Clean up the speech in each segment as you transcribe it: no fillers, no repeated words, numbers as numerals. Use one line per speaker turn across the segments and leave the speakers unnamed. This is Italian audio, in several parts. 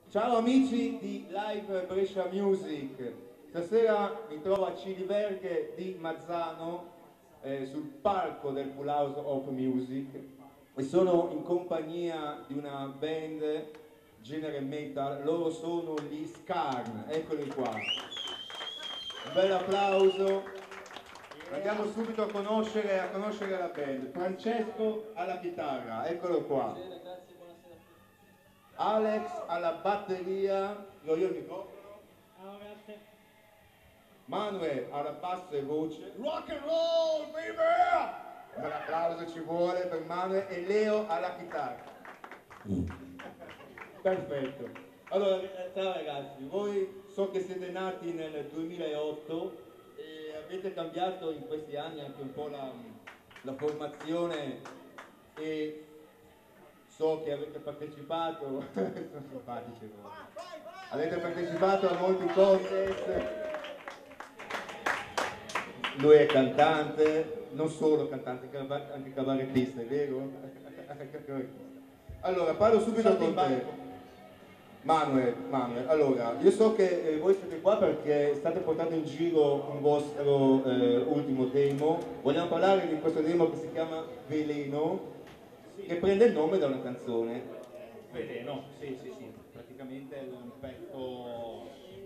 Ciao amici di Live Brescia Music, stasera mi trovo a Ciliverghe di Mazzano sul palco del Full House of Music e sono in compagnia di una band genere metal, loro sono gli Scarn, eccoli qua. Un bel applauso, andiamo subito a conoscere la band. Francesco alla chitarra, eccolo qua. Alex alla batteria, do io il microfono.
Ciao, grazie.
Manuel alla bassa e voce.
Rock and roll, baby!
Un bel applauso ci vuole per Manuel e Leo alla chitarra. Perfetto. Allora, ciao ragazzi, voi so che siete nati nel 2008 e avete cambiato in questi anni anche un po' la formazione e so che avete partecipato, sono simpatici voi, avete partecipato a molti contest, lui è cantante, non solo cantante, anche cabarettista, è vero? Allora, parlo subito con te. Manuel, allora, io so che voi siete qua perché state portando in giro un vostro ultimo demo, vogliamo parlare di questo demo che si chiama Veleno, che prende il nome da una canzone.
Veleno, sì, praticamente è un pezzo...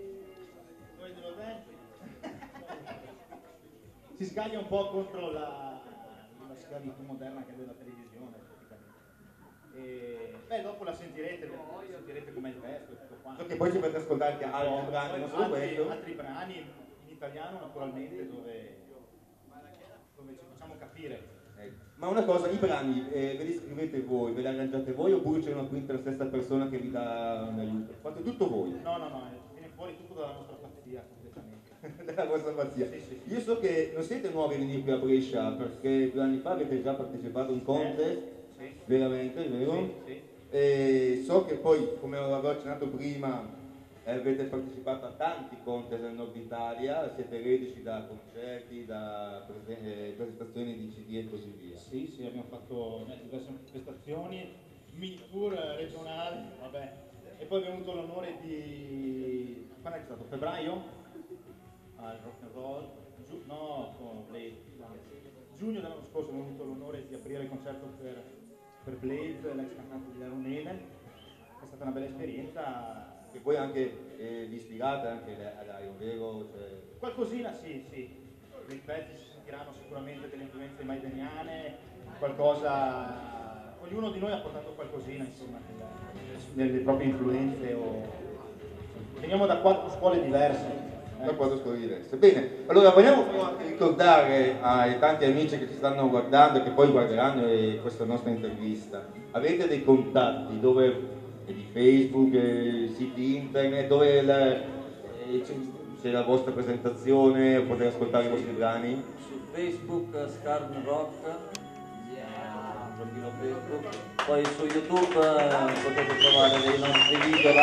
si scaglia un po' contro la schiavitù moderna che è della televisione, praticamente. E dopo la sentirete com'è il testo e tutto quanto.
So che poi ci potete ascoltare anche altri brani, non solo questo.
Altri brani in italiano naturalmente dove ci facciamo capire.
Ma una cosa, i brani ve li scrivete voi, ve li arrangiate voi oppure c'è una quinta la stessa persona che vi dà un aiuto? Fate tutto voi?
No, viene fuori tutto dalla nostra pazzia completamente.
Dalla vostra pazzia.
Sì.
Io so che non siete nuovi a venire qui a Brescia perché 2 anni fa avete già partecipato a un contest,
sì.
veramente, vero?
Sì.
E so che poi, come avevo accennato prima, avete partecipato a tanti contest nel nord Italia, siete reduci da concerti, da presentazioni di CD e così via.
Sì, abbiamo fatto diverse manifestazioni, mini tour regionali, vabbè. E poi abbiamo avuto l'onore di... quando è stato? Febbraio? Al Rock and Roll? Con Blade. Giugno dell'anno scorso abbiamo avuto l'onore di aprire il concerto per Blade, l'ex cantante di Iron Maiden. È stata una bella esperienza.
E poi anche vi ispirate anche ad Iron, vero? Cioè...
Qualcosina sì. Nei pezzi si sentiranno sicuramente delle influenze maideniane, qualcosa... Ognuno di noi ha portato qualcosina, insomma, nelle proprie influenze. Veniamo da 4 scuole diverse.
Da 4 scuole diverse. Bene, allora vogliamo anche ricordare ai tanti amici che ci stanno guardando e che poi guarderanno questa nostra intervista. Avete dei contatti dove... di Facebook, siti internet, dove c'è la vostra presentazione, potete ascoltare i vostri brani?
Su Facebook Scarn Rock, profilo Facebook, poi su YouTube potete trovare dei nostri video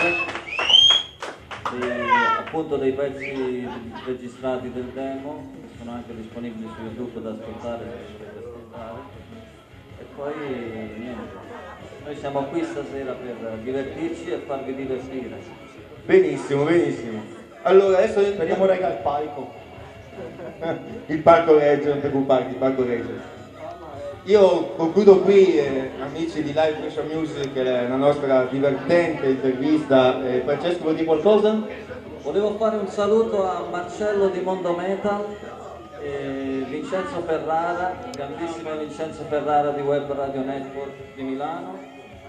live, appunto dei pezzi registrati del demo, che sono anche disponibili su YouTube da ascoltare se volete ascoltare. E poi niente. Noi siamo qui stasera per divertirci e farvi divertire.
Benissimo. Allora adesso
Speriamo regga il palco.
il palco regge, non preoccuparti, il palco regge. Io concludo qui, amici di Live Brescia Music, la nostra divertente intervista. Francesco, vuoi dire qualcosa?
Volevo fare un saluto a Marcello di Mondo Metal, Vincenzo Ferrara, grandissimo Vincenzo Ferrara di Web Radio Network di Milano.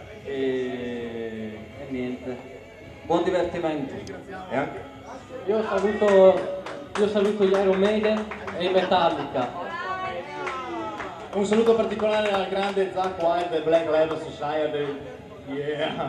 E niente, buon divertimento.
E anche?
Io saluto gli Iron Maiden e i Metallica.
Un saluto particolare al grande Zakk Wylde del Black Label Society. Yeah!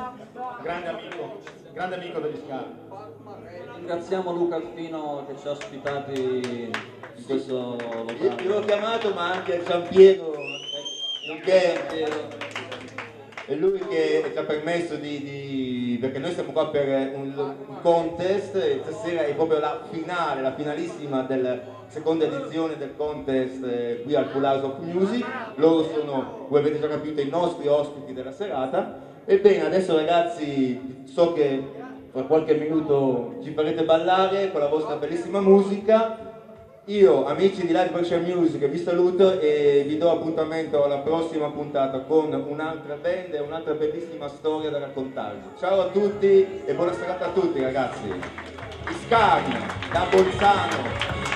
Grande amico degli Scarn.
Ringraziamo Luca Alfino che ci ha ospitati in questo locale.
Io l'ho chiamato, ma anche Giampiero, nonché è lui che ci ha permesso perché noi siamo qua per un contest e stasera è proprio la finalissima della seconda edizione del contest qui al Full House of Music. Loro sono, come avete già capito, i nostri ospiti della serata Ebbene, adesso ragazzi, so che fra qualche minuto ci farete ballare con la vostra bellissima musica. Io, amici di Live Brescia Music, vi saluto e vi do appuntamento alla prossima puntata con un'altra band e un'altra bellissima storia da raccontarvi. Ciao a tutti e buona serata a tutti ragazzi. Iscari da Bolzano.